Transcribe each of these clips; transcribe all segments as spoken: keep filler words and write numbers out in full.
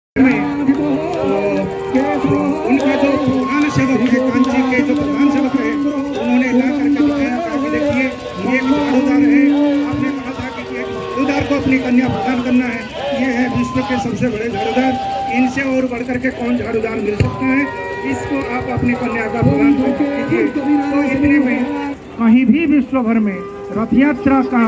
उनका जो प्रधान सेवक है, कांची के जो प्रधान सेवक है, उन्होंने ला करके बताया कहा कि देखिए ये एक झाड़ूदार है। आपने कहा था कि एक झाड़ूदार को अपनी कन्या प्रदान करना है। ये है विश्व के सबसे बड़े झाड़ूदार। इनसे और बढ़कर के कौन झाड़ूदार मिल सकता है? इसको आप अपनी कन्या का प्रदान कीजिए। तो इतने में कहीं भी विश्व भर में रथ यात्रा का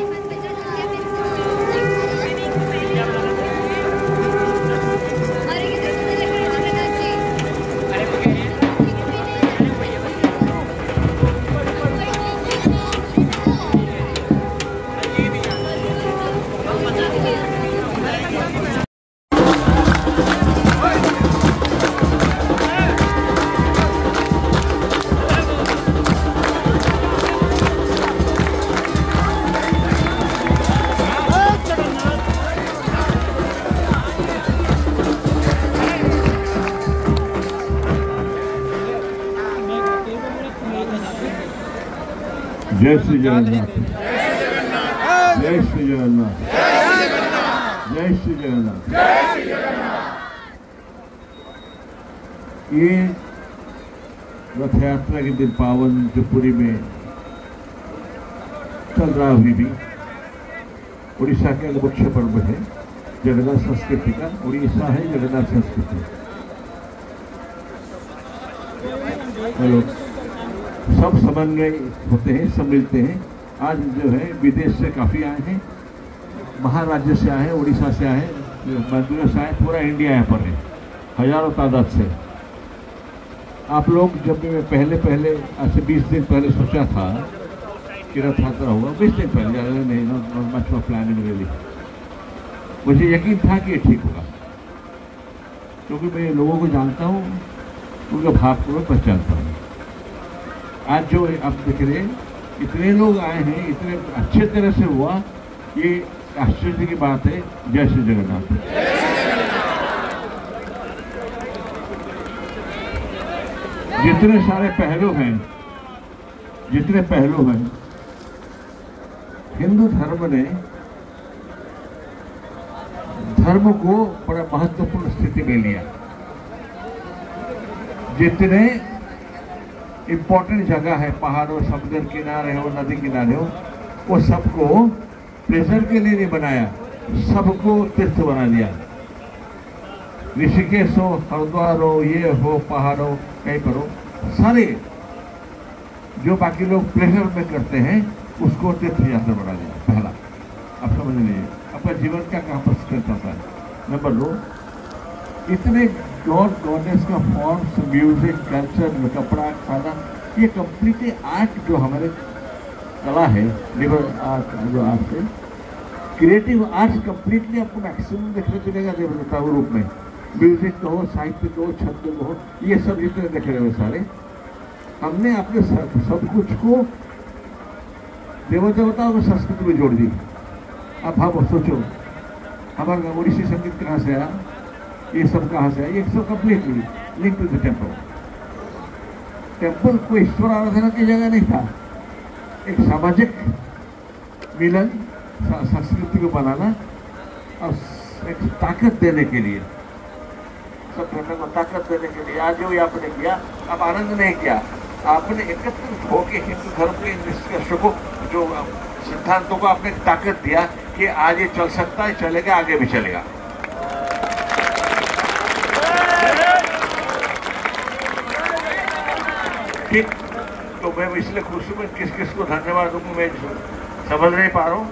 जय श्री जगन्नाथ, जय श्री जगन्नाथ, जय श्री जगन्नाथ। ये रथ यात्रा के दिन पावन जो पुरी में चल रहा अभी भी उड़ीसा का मुख्य पर्व है जगन्नाथ संस्कृति का। उड़ीसा है जगन्नाथ संस्कृति। हेलो, सब समन्वय होते हैं, सब मिलते हैं। आज जो है विदेश से काफ़ी आए हैं, महाराज्य से आए हैं, उड़ीसा से आए हैं, मध्यप्रदेश से आए, पूरा इंडिया यहाँ पर है, हजारों तादाद से। आप लोग जब भी मैं पहले पहले आज से बीस दिन पहले सोचा था कि रथ यात्रा होगा, बीस दिन पहले ज़्यादा नहीं, not much of planning really, मुझे यकीन था कि ये ठीक होगा, क्योंकि मैं लोगों को जानता हूँ, उनका भाव को मैं पहचानता हूँ। आज जो आप देख रहे हैं इतने लोग आए हैं, इतने अच्छे तरह से हुआ, ये आश्चर्य की बात है। जय श्री जगन्नाथ। जितने सारे पहलू हैं, जितने पहलू हैं, हिंदू धर्म ने धर्म को बड़ा महत्वपूर्ण स्थिति में लिया। जितने इम्पोर्टेंट जगह है, पहाड़ों, समुद्र किनारे हो, नदी किनारे हो, वो सबको प्लेजर के लिए नहीं बनाया, सबको तीर्थ बना दिया। ऋषिकेश हो, हरिद्वार हो, ये हो, पहाड़ हो, कहीं पर हो, सारे जो बाकी लोग प्लेजर में करते हैं उसको तीर्थ यात्रा बना दिया। पहला आप समझ लीजिए अपना जीवन का कहाँ पर स्ट्रेंथ आता है। नंबर दो, इतने गॉड गॉडेस का फॉर्म्स, म्यूजिक, कल्चर, कपड़ा, खाना, ये कंप्लीटली आर्ट जो हमारे कला है, लिबर आर्ट जो आर्ट है, क्रिएटिव आर्ट्स कंप्लीटली आपको मैक्सिमम देखने को मिलेगा देवता रूप में। म्यूजिक कहो, साहित्य कहो, छंद कहो, ये सब जितने देख रहे हो सारे, हमने अपने सब, सब कुछ को देव देवताओं को संस्कृति में जोड़ दी। अब आप सोचो हमारा ओडिसी संगीत कहाँ से आया, ये सब कहाँ से आया? ये सब completely link to the temple. Temple कोई ईश्वर आराधना की जगह नहीं था, एक सामाजिक मिलन, संस्कृति को बनाना और एक ताकत देने के लिए, सब करने को ताकत देने के लिए। आज जो आपने किया, आप आनंद नहीं किया, आपने एकत्रित होकर हिंदू धर्म के निष्कर्षों को, जो सिद्धांतों को आपने ताकत दिया कि आज ये चल सकता है, चलेगा, आगे भी चलेगा। ठीक, तो मैं इसलिए खुश हूँ। मैं किस किस को धन्यवाद दूँ मैं समझ नहीं पा रहा हूँ।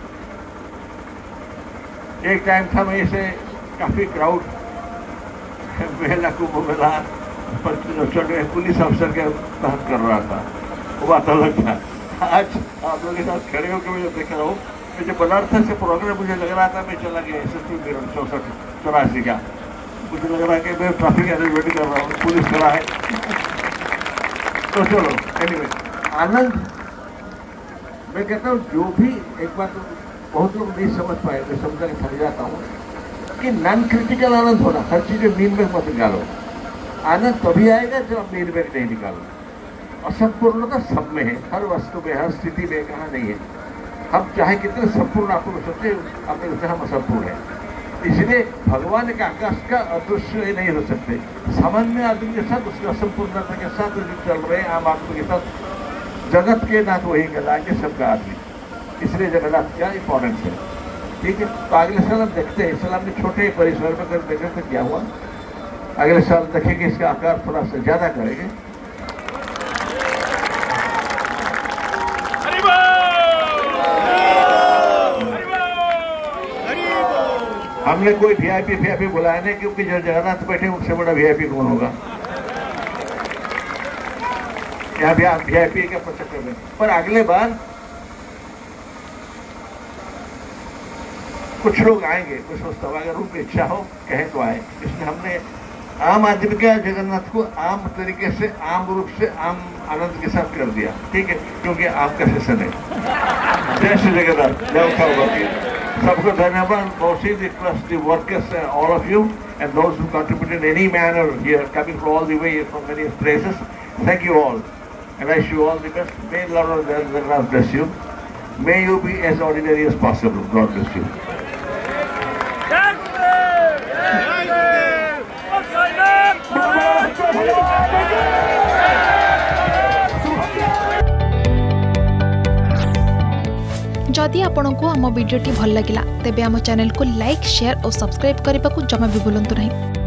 एक टाइम था मैं इसे काफ़ी क्राउड मेला कुंभ मेला चढ़े पुलिस अफसर के तहत कर रहा था, वो बात अलग था। आज आप लोगों के साथ खड़े होकर मैं जो देख रहा हूँ, मुझे बनारस से प्रोग्राम मुझे लग रहा था मैं चला गया एस एस पी चौसठ चौरासी का, मुझे लग रहा है कि मैं ट्रैफिक अरेंजमेंट कर रहा हूँ, पुलिस खड़ा है। तो चलो एनीवे, आनंद मैं कहता हूँ। जो भी एक बात बहुत लोग नहीं समझ पाए, मैं समझा के थक जाता हूँ कि नॉन क्रिटिकल आनंद होना, हर चीज़ में मीन में मत निकालो। आनंद तभी आएगा जब आप मीन में नहीं निकालो। और संपूर्णता सब में है, हर वस्तु में, हर स्थिति में, कहाँ नहीं है। हम चाहे कितने संपूर्ण आपको सोचे, अपने उसे हम असंपूर्ण है। इसलिए भगवान के आकाश का अदृश्य ही नहीं हो सकते। सामान्य आदमी के साथ उसका संपूर्णता के साथ जो चल रहे हैं आम आदमी के साथ, जगत के नाथ वही कहलाएंगे सबका आदमी, इसलिए जगन्नाथ क्या इंपॉर्टेंस है। ठीक है, तो अगले साल हम देखते हैं। इस साल हमने छोटे परिसर में कर देखें तो क्या हुआ, अगले साल देखेंगे इसका आकार थोड़ा सा ज्यादा करेंगे। हमने कोई वीआईपी वीआईपी बुलाया नहीं, क्योंकि जो जगन्नाथ बैठे उससे बड़ा वीआईपी कौन होगा यहाँ भी आप वीआईपी के चक्कर में। पर अगले बार कुछ लोग आएंगे, कुछ सोचता अगर उनकी इच्छा हो कहे तो आए। इसलिए हमने आम आदमी का जगन्नाथ को आम तरीके से, आम रूप से, आम आनंद के साथ कर दिया। ठीक है, क्योंकि आपका सेशन है। जय श्री जगन्नाथ, जय उठा सबको धन्यवाद। Mostly request the workers and all of you and those who contributed in any manner here, coming from all the way from many places. Thank you all, and I wish you all the best. May Lord Jagannath bless you. May you be as ordinary as possible. God bless you. जदि आपंक आम भिडी भल लगा तेब आम channel को like, share और subscribe करने को जमा भी भूलु नहीं।